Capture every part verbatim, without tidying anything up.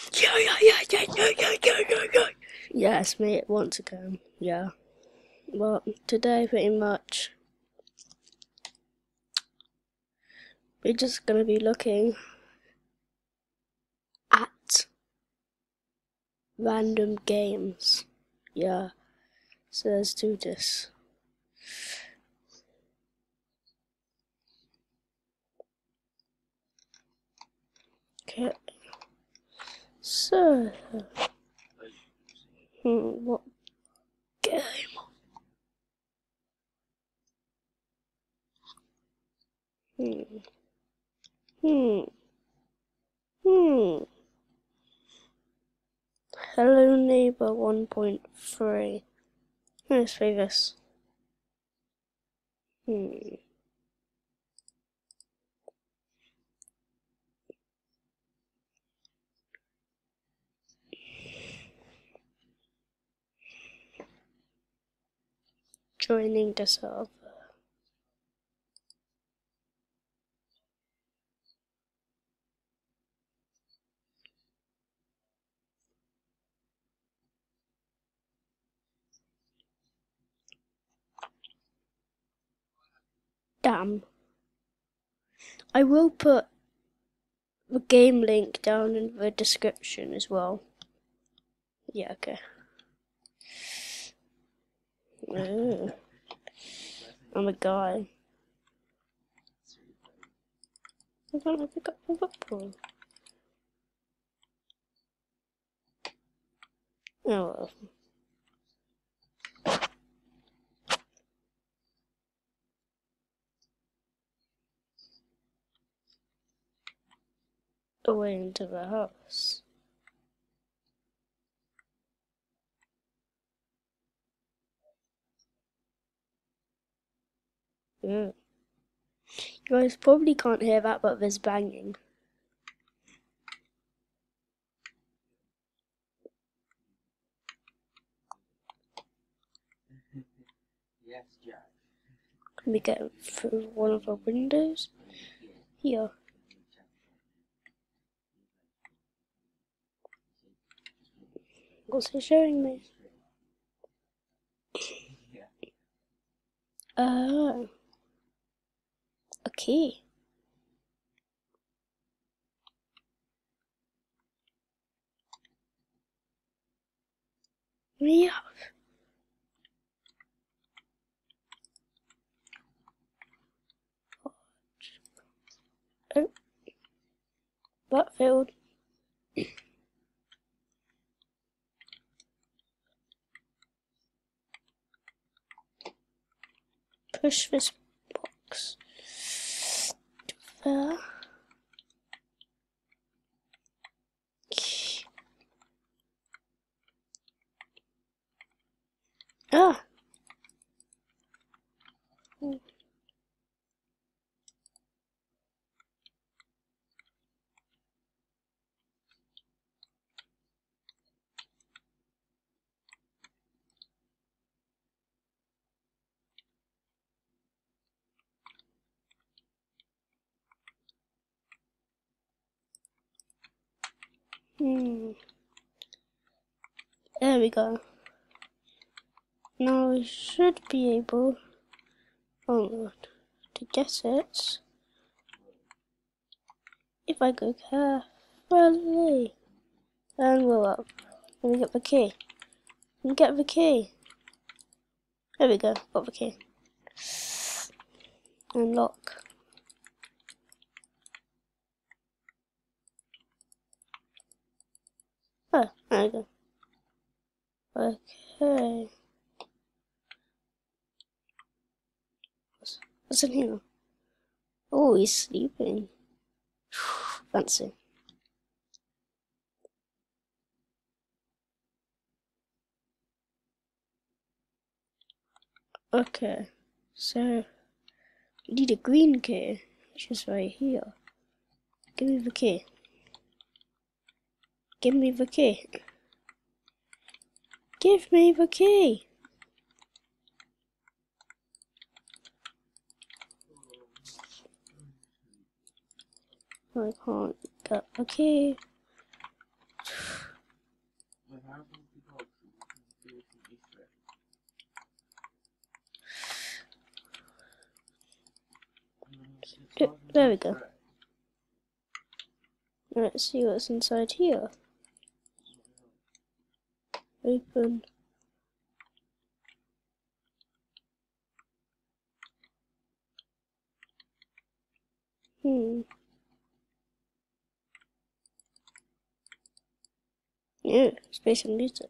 Yeah, yeah, yeah, yeah, yeah, yeah, yeah, yeah, yeah. Yes, mate, once again. Yeah. Well, today pretty much we're just gonna be looking at random games. Yeah. So let's do this. Okay. So, hmm, what game? Hmm. Hmm. Hmm. Hello Neighbor one point three. Let's play this. Hmm. Joining the server. Damn. I will put the game link down in the description as well. Yeah, okay. Ooh. I'm a guy. I can't pick up the football. Oh well. Away into the house. Yeah. You guys probably can't hear that, but there's banging. Yes, Jack. Let me get through one of the windows. Here. What's it showing me? Oh. Okay. Yeah. Oh. Battlefield. Push this box. There. Ah. Hmm. There we go. Now we should be able oh, to get it if I go carefully. And we're up. Let me get the key. Let me get the key. There we go. Got the key. Unlock. Oh, there we go. Okay. What's, what's in here? Oh, he's sleeping. Fancy. Okay. So, we need a green key, which is right here. Give me the key. Give me the key. Give me the key. I can't get the key. There we go. Let's see what's inside here. Open. Hmm. Yeah, space and music.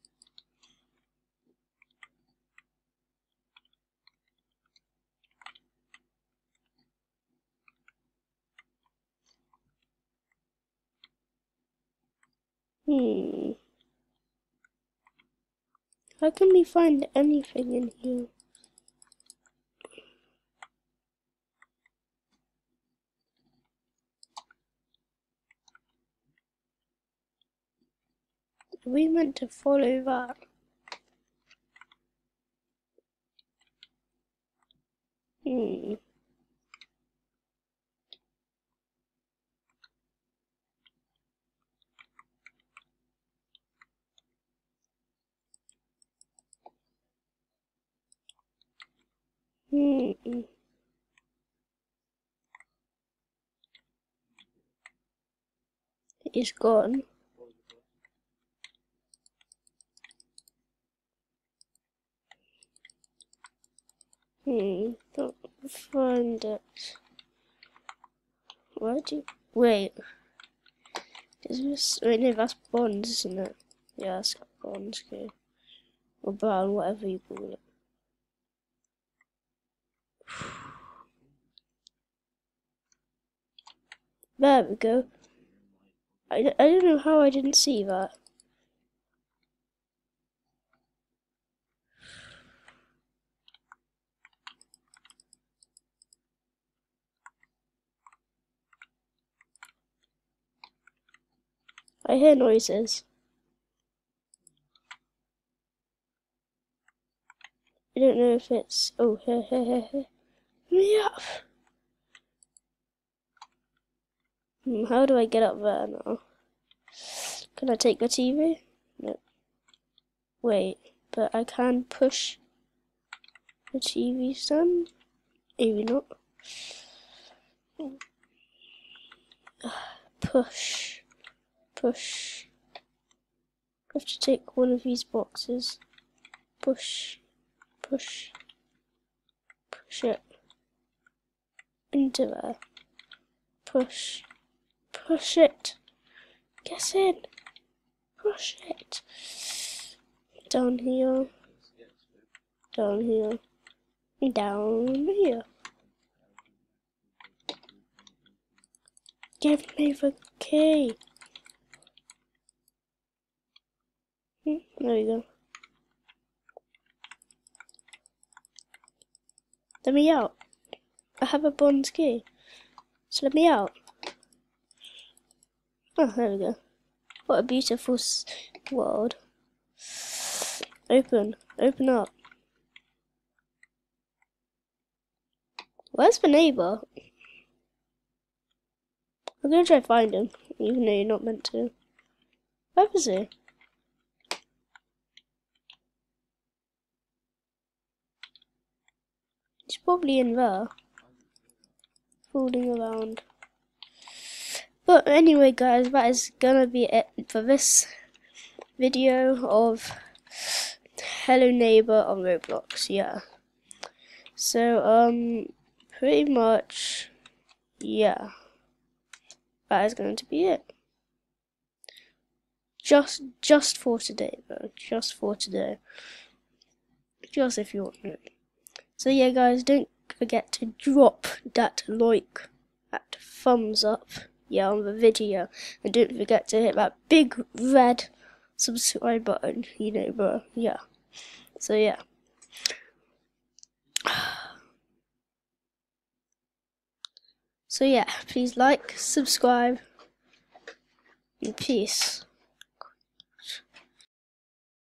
Hmm. How can we find anything in here? Are we meant to follow that? Hmm. Hmm. It's gone. Hmm. Don't find it. Why do you wait? Is this wait no that's bonds, isn't it? Yeah, that's bonds, okay. Or brown, whatever you call it. There we go. I, I don't know how I didn't see that. I hear noises. I don't know if it's... Oh, here, here, here, here. Yeah. Hmm, how do I get up there now? Can I take the T V? No. Wait, but I can push the T V stand? Maybe not. Push. Push. I have to take one of these boxes. Push. Push. Push it. Into there. Push. Push it. Get in. Push it. Down here. Down here. Down here. Give me the key. Hmm, there we go. Let me out. I have a Bond's key. So let me out. Oh, there we go. What a beautiful s world. Open. Open up. Where's the neighbour? I'm gonna try to find him, even though you're not meant to. Where is he? He's probably in there. Fooling around. But anyway guys, that is gonna be it for this video of Hello Neighbor on Roblox, yeah. So, um, pretty much, yeah. That is going to be it. Just, just for today, though. Just for today. Just if you want it. So yeah, guys, don't forget to drop that like, that thumbs up, yeah, on the video, and don't forget to hit that big red subscribe button, you know, bro. Yeah. So yeah. So yeah, please like, subscribe, and peace.